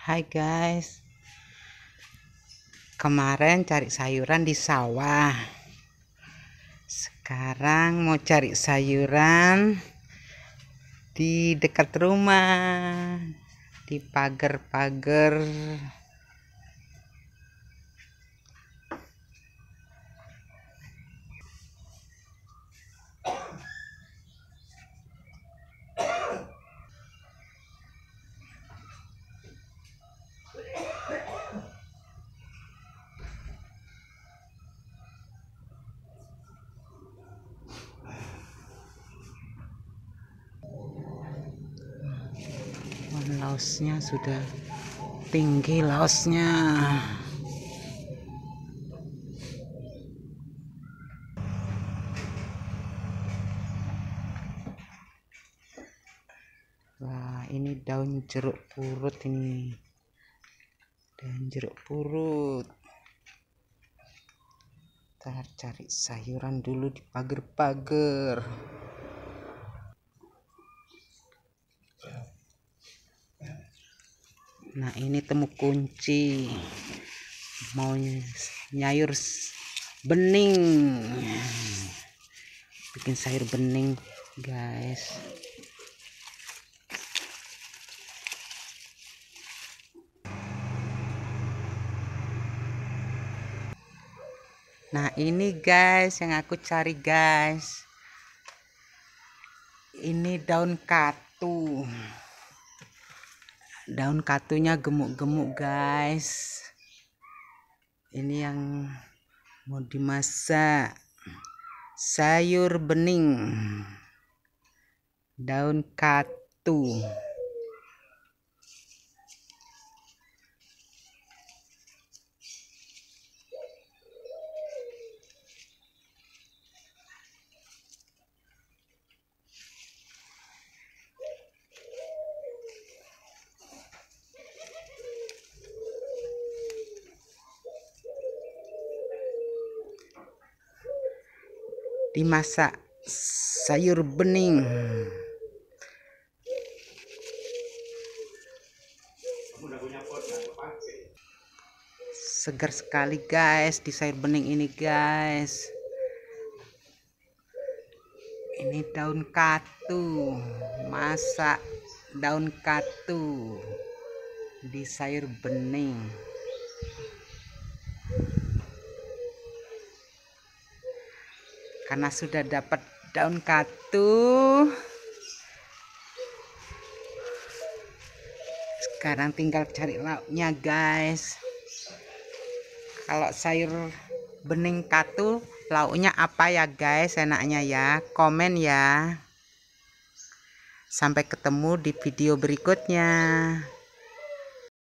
Hai guys, kemarin cari sayuran di sawah. Sekarang mau cari sayuran di dekat rumah, di pagar-pagar. Laosnya sudah tinggi laosnya. Wah, ini daun jeruk purut ini. Daun jeruk purut. Kita cari sayuran dulu di pagar-pagar. Nah, ini temu kunci. Mau nyayur bening. Bikin sayur bening, guys. Nah, ini guys yang aku cari, guys. Ini daun katu. Daun katunya gemuk-gemuk, guys. Ini yang mau dimasak. Sayur bening. Daun katu. Dimasak sayur bening. Segar sekali, guys, di sayur bening ini, guys. Ini daun katu. Masak daun katu di sayur bening. Karena sudah dapat daun katu, sekarang tinggal cari lauknya, guys. Kalau sayur bening katu, lauknya apa ya, guys? Enaknya ya, komen ya. Sampai ketemu di video berikutnya.